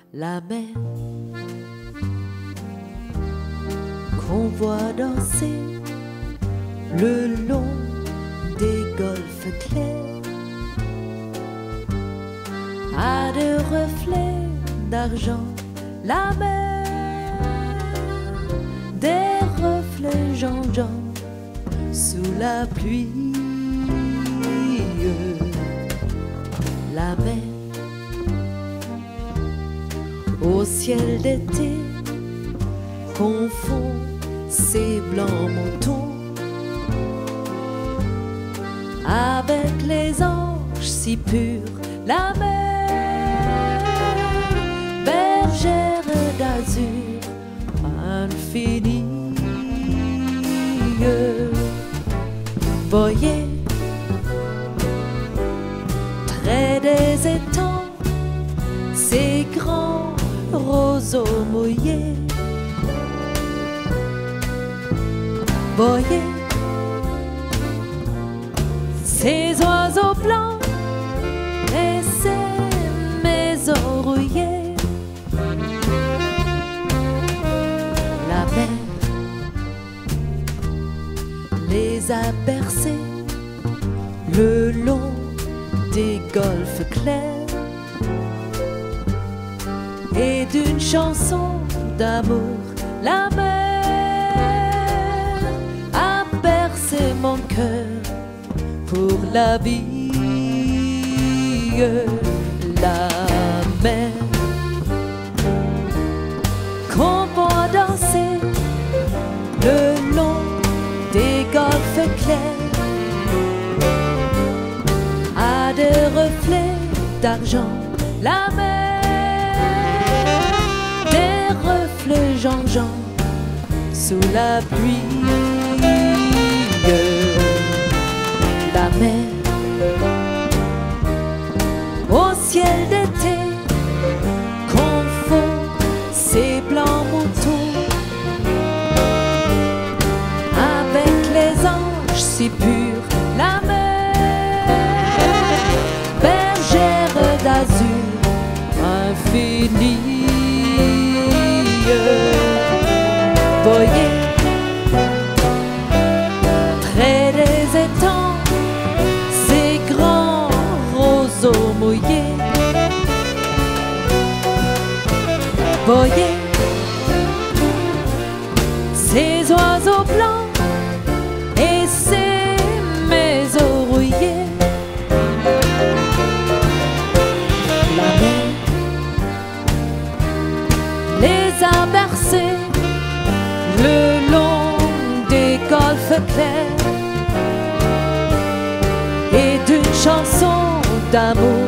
la mer qu'on voit danser le long des golfes clairs a de reflets d'argent, la mer des reflets Jean-Jean sous la pluie, la mer au ciel d'été confond ses blancs moutons avec les anges si purs, la mer bergère d'azur infinie. Voyez près des étangs ces grands roseaux mouillés. Voyez ces oiseaux blancs et ces maisons rouillées. La mer les a bercés le long des golfes clairs et d'une chanson d'amour, la mer a bercé mon cœur pour la vie. La mer qu'on voit danser le long des golfes clairs a des reflets d'argent, la mer des reflets Jean-Jean sous la pluie. La mer au ciel d'été confond ses blancs moutons avec les anges si purs, la mer bergère d'azur infinie. Voyez près des étangs ces grands roseaux mouillés. Voyez ces oiseaux blancs et ces maisons rouillées. La mer les a bercés le long des golfes clairs et d'une chanson d'amour,